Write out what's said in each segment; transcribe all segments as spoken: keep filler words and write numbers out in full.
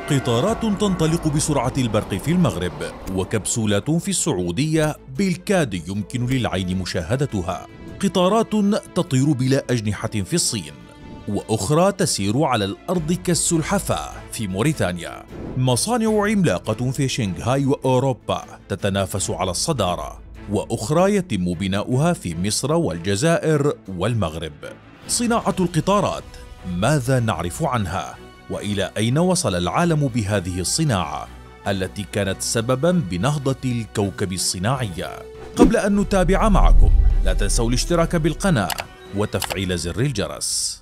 قطارات تنطلق بسرعة البرق في المغرب، وكبسولات في السعودية بالكاد يمكن للعين مشاهدتها. قطارات تطير بلا أجنحة في الصين، وأخرى تسير على الأرض كالسلحفاة في موريتانيا. مصانع عملاقة في شنغهاي وأوروبا تتنافس على الصدارة، وأخرى يتم بناؤها في مصر والجزائر والمغرب. صناعة القطارات، ماذا نعرف عنها؟ وإلى أين وصل العالم بهذه الصناعة التي كانت سبباً بنهضة الكوكب الصناعية؟ قبل أن نتابع معكم، لا تنسوا الاشتراك بالقناة وتفعيل زر الجرس.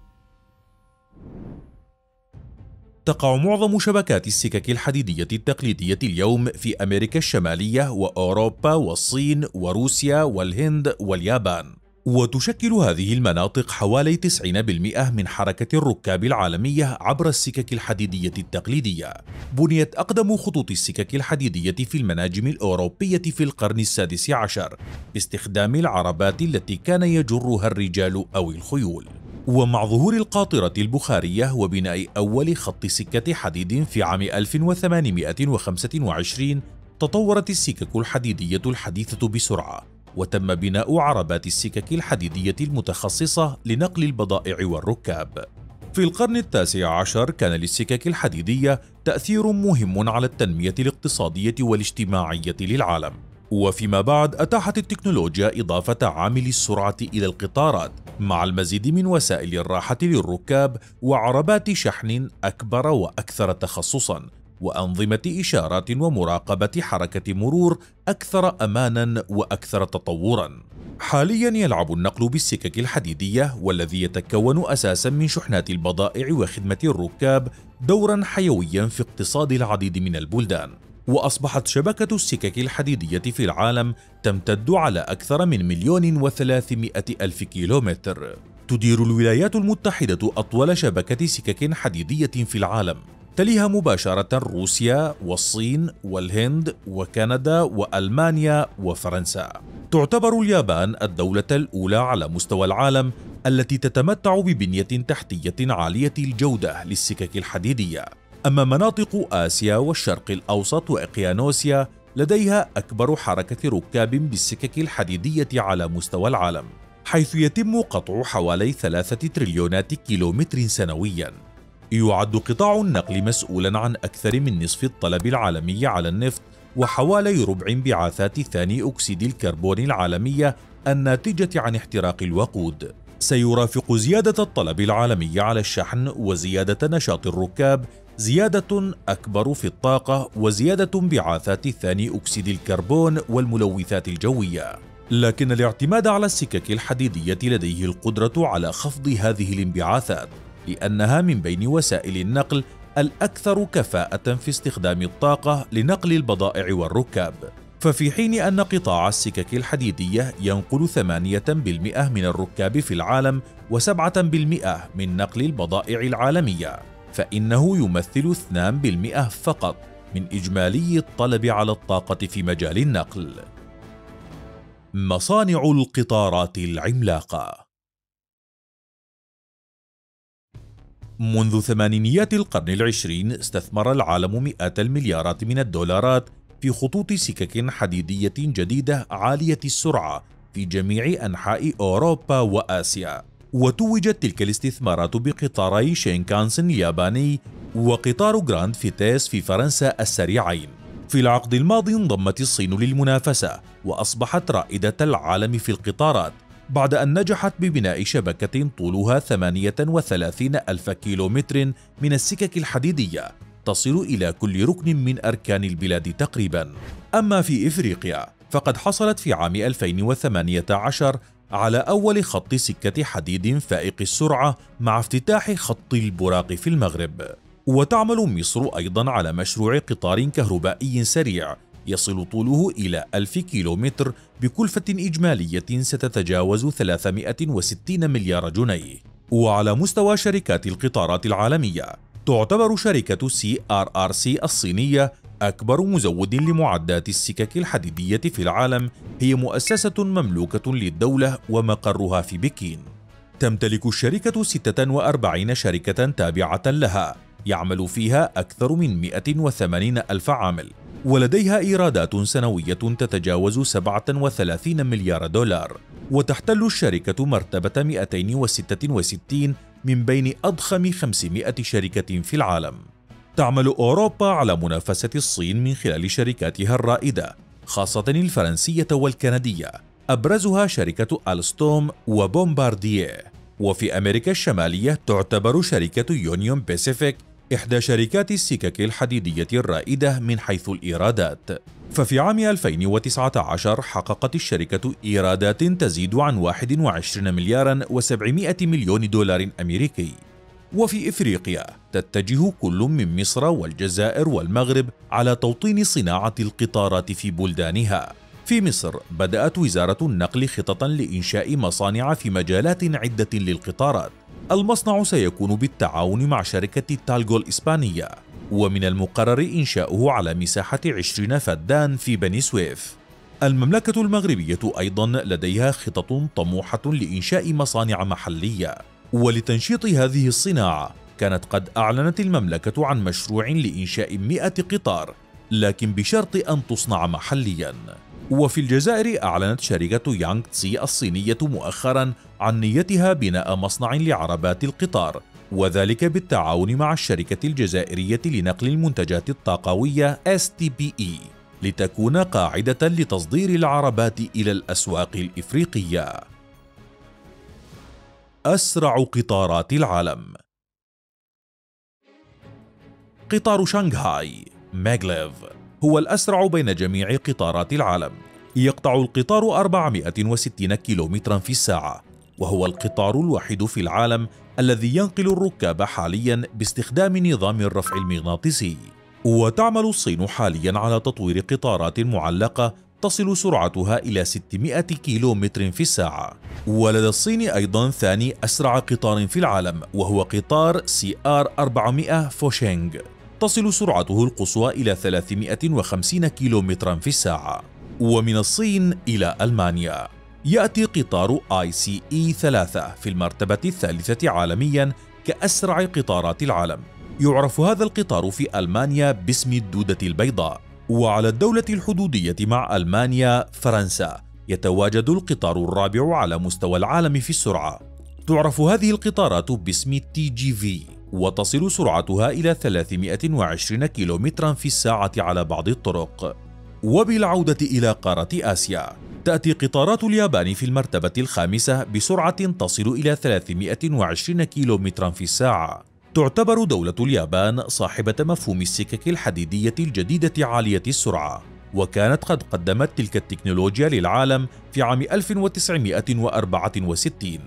تقع معظم شبكات السكك الحديدية التقليدية اليوم في أمريكا الشمالية وأوروبا والصين وروسيا والهند واليابان، وتشكل هذه المناطق حوالي تسعين بالمئة من حركة الركاب العالمية عبر السكك الحديدية التقليدية. بنيت أقدم خطوط السكك الحديدية في المناجم الأوروبية في القرن السادس عشر باستخدام العربات التي كان يجرها الرجال أو الخيول. ومع ظهور القاطرة البخارية وبناء أول خط سكة حديد في عام ألف وثمانمئة وخمسة وعشرين، تطورت السكك الحديدية الحديثة بسرعة، وتم بناء عربات السكك الحديدية المتخصصة لنقل البضائع والركاب. في القرن التاسع عشر كان للسكك الحديدية تأثير مهم على التنمية الاقتصادية والاجتماعية للعالم، وفيما بعد أتاحت التكنولوجيا إضافة عامل السرعة إلى القطارات مع المزيد من وسائل الراحة للركاب وعربات شحن أكبر وأكثر تخصصاً، وأنظمة إشارات ومراقبة حركة مرور أكثر أماناً وأكثر تطوراً. حالياً يلعب النقل بالسكك الحديدية، والذي يتكون أساساً من شحنات البضائع وخدمة الركاب، دوراً حيوياً في اقتصاد العديد من البلدان. وأصبحت شبكة السكك الحديدية في العالم تمتد على أكثر من مليون وثلاثمئة ألف كيلومتر. تدير الولايات المتحدة أطول شبكة سكك حديدية في العالم، تليها مباشرة روسيا والصين والهند وكندا وألمانيا وفرنسا. تعتبر اليابان الدولة الأولى على مستوى العالم التي تتمتع ببنية تحتية عالية الجودة للسكك الحديدية. أما مناطق آسيا والشرق الأوسط وإقيانوسيا لديها أكبر حركة ركاب بالسكك الحديدية على مستوى العالم، حيث يتم قطع حوالي ثلاثة تريليونات كيلومتر سنوياً. يعد قطاع النقل مسؤولاً عن أكثر من نصف الطلب العالمي على النفط، وحوالي ربع انبعاثات ثاني أكسيد الكربون العالمية الناتجة عن احتراق الوقود. سيرافق زيادة الطلب العالمي على الشحن وزيادة نشاط الركاب زيادة أكبر في الطاقة وزيادة انبعاثات ثاني أكسيد الكربون والملوثات الجوية. لكن الاعتماد على السكك الحديدية لديه القدرة على خفض هذه الانبعاثات، لأنها من بين وسائل النقل الأكثر كفاءة في استخدام الطاقة لنقل البضائع والركاب. ففي حين أن قطاع السكك الحديدية ينقل ثمانية بالمئة من الركاب في العالم وسبعة بالمئة من نقل البضائع العالمية، فإنه يمثل اثنين بالمئة فقط من إجمالي الطلب على الطاقة في مجال النقل. مصانع القطارات العملاقة. منذ ثمانينيات القرن العشرين استثمر العالم مئات المليارات من الدولارات في خطوط سكك حديدية جديدة عالية السرعة في جميع أنحاء أوروبا وآسيا. وتوجت تلك الاستثمارات بقطاري شينكانسن الياباني وقطار جراند فيتيس في فرنسا السريعين. في العقد الماضي انضمت الصين للمنافسة وأصبحت رائدة العالم في القطارات، بعد أن نجحت ببناء شبكة طولها ثمانية وثلاثين ألف كيلومتر من السكك الحديدية تصل إلى كل ركن من أركان البلاد تقريبا. أما في إفريقيا فقد حصلت في عام ألفين وثمانية عشر على أول خط سكة حديد فائق السرعة مع افتتاح خط البراق في المغرب. وتعمل مصر أيضا على مشروع قطار كهربائي سريع يصل طوله إلى ألف كيلومتر بكلفة إجمالية ستتجاوز ثلاثمئة وستين مليار جنيه. وعلى مستوى شركات القطارات العالمية، تعتبر شركة سي آر آر سي الصينية أكبر مزود لمعدات السكك الحديدية في العالم. هي مؤسسة مملوكة للدولة ومقرها في بكين. تمتلك الشركة ستة وأربعين شركة تابعة لها، يعمل فيها أكثر من مئة وثمانين ألف عامل، ولديها إيرادات سنوية تتجاوز سبعة وثلاثين مليار دولار، وتحتل الشركة مرتبة مئتين وستة وستين من بين أضخم خمسمئة شركة في العالم. تعمل أوروبا على منافسة الصين من خلال شركاتها الرائدة، خاصة الفرنسية والكندية، أبرزها شركة ألستوم وبومباردييه. وفي أمريكا الشمالية تعتبر شركة يونيون باسيفيك إحدى شركات السكك الحديدية الرائدة من حيث الإيرادات، ففي عام ألفين وتسعة عشر حققت الشركة إيرادات تزيد عن واحد وعشرين مليارا وسبعمئة مليون دولار أمريكي. وفي إفريقيا تتجه كل من مصر والجزائر والمغرب على توطين صناعة القطارات في بلدانها. في مصر بدأت وزارة النقل خططا لإنشاء مصانع في مجالات عدة للقطارات. المصنع سيكون بالتعاون مع شركة تالغو الإسبانية، ومن المقرر إنشاؤه على مساحة عشرين فدان في بني سويف. المملكة المغربية أيضا لديها خطط طموحة لإنشاء مصانع محلية، ولتنشيط هذه الصناعة كانت قد أعلنت المملكة عن مشروع لإنشاء مئة قطار، لكن بشرط أن تصنع محليا. وفي الجزائر أعلنت شركة يانغ تسي الصينية مؤخرا عن نيتها بناء مصنع لعربات القطار، وذلك بالتعاون مع الشركة الجزائرية لنقل المنتجات الطاقوية إس تي بي إي، لتكون قاعدة لتصدير العربات إلى الأسواق الإفريقية. أسرع قطارات العالم. قطار شنغهاي ماغليف هو الأسرع بين جميع قطارات العالم. يقطع القطار أربعمئة وستين كيلومترا في الساعة، وهو القطار الوحيد في العالم الذي ينقل الركاب حاليا باستخدام نظام الرفع المغناطيسي. وتعمل الصين حاليا على تطوير قطارات معلقة تصل سرعتها إلى ستمئة كيلومتر في الساعة. ولدى الصين أيضا ثاني أسرع قطار في العالم، وهو قطار سي آر أربعمئة فوشينغ، تصل سرعته القصوى إلى ثلاثمئة وخمسين كيلومترا في الساعة. ومن الصين إلى ألمانيا يأتي قطار آي سي إي ثلاثة في المرتبة الثالثة عالميا كأسرع قطارات العالم. يعرف هذا القطار في ألمانيا باسم الدودة البيضاء. وعلى الدولة الحدودية مع ألمانيا فرنسا يتواجد القطار الرابع على مستوى العالم في السرعة. تعرف هذه القطارات باسم تي جي في، وتصل سرعتها إلى ثلاثمئة وعشرين كيلومترا في الساعة على بعض الطرق. وبالعودة إلى قارة آسيا تأتي قطارات اليابان في المرتبة الخامسة بسرعة تصل إلى ثلاثمئة وعشرين كيلومترا في الساعة. تعتبر دولة اليابان صاحبة مفهوم السكك الحديدية الجديدة عالية السرعة، وكانت قد قدمت تلك التكنولوجيا للعالم في عام ألف وتسعمئة وأربعة وستين.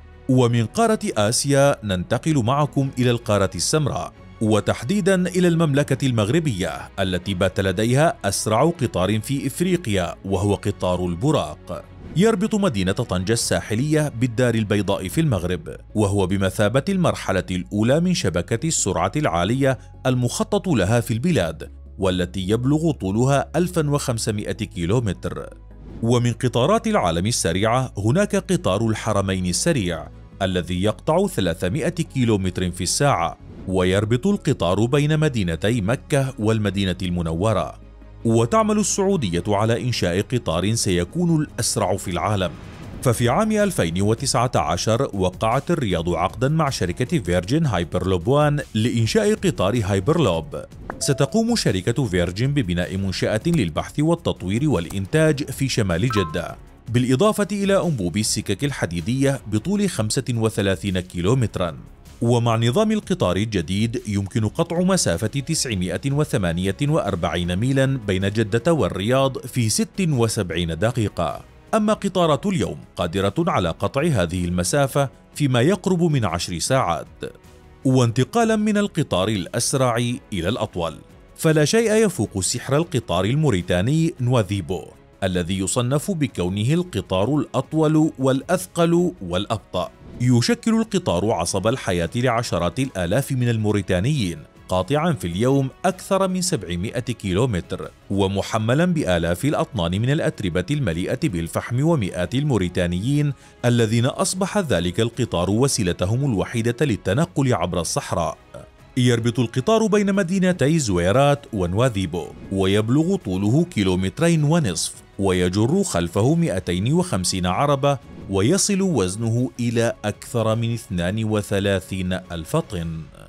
ومن قارة آسيا ننتقل معكم إلى القارة السمراء، وتحديدا إلى المملكة المغربية التي بات لديها أسرع قطار في إفريقيا، وهو قطار البراق. يربط مدينة طنجة الساحلية بالدار البيضاء في المغرب، وهو بمثابة المرحلة الأولى من شبكة السرعة العالية المخطط لها في البلاد، والتي يبلغ طولها ألف وخمسمئة كيلومتر. ومن قطارات العالم السريعة هناك قطار الحرمين السريع الذي يقطع ثلاثمئة كيلومتر في الساعة، ويربط القطار بين مدينتي مكة والمدينة المنورة. وتعمل السعودية على إنشاء قطار سيكون الأسرع في العالم، ففي عام ألفين وتسعة عشر وقعت الرياض عقدا مع شركة فيرجين هايبرلوب وان لإنشاء قطار هايبرلوب. ستقوم شركة فيرجين ببناء منشأة للبحث والتطوير والإنتاج في شمال جدة، بالإضافة إلى أنبوب السكك الحديدية بطول خمسة وثلاثين كيلومترا. ومع نظام القطار الجديد يمكن قطع مسافة تسعمئة وثمانية وأربعين ميلا بين جدة والرياض في ست وسبعين دقيقة. أما قطارات اليوم قادرة على قطع هذه المسافة فيما يقرب من عشر ساعات. وانتقالا من القطار الأسرع إلى الأطول، فلا شيء يفوق سحر القطار الموريتاني نواذيبو، الذي يصنف بكونه القطار الأطول والأثقل والأبطأ. يشكل القطار عصب الحياة لعشرات الآلاف من الموريتانيين، قاطعا في اليوم أكثر من سبعمئة كيلومتر، ومحملا بآلاف الأطنان من الأتربة المليئة بالفحم ومئات الموريتانيين الذين أصبح ذلك القطار وسيلتهم الوحيدة للتنقل عبر الصحراء. يربط القطار بين مدينتي زويرات ونواذيبو، ويبلغ طوله كيلومترين ونصف، ويجر خلفه مئتين وخمسين عربة، ويصل وزنه إلى أكثر من اثنين وثلاثين ألف طن.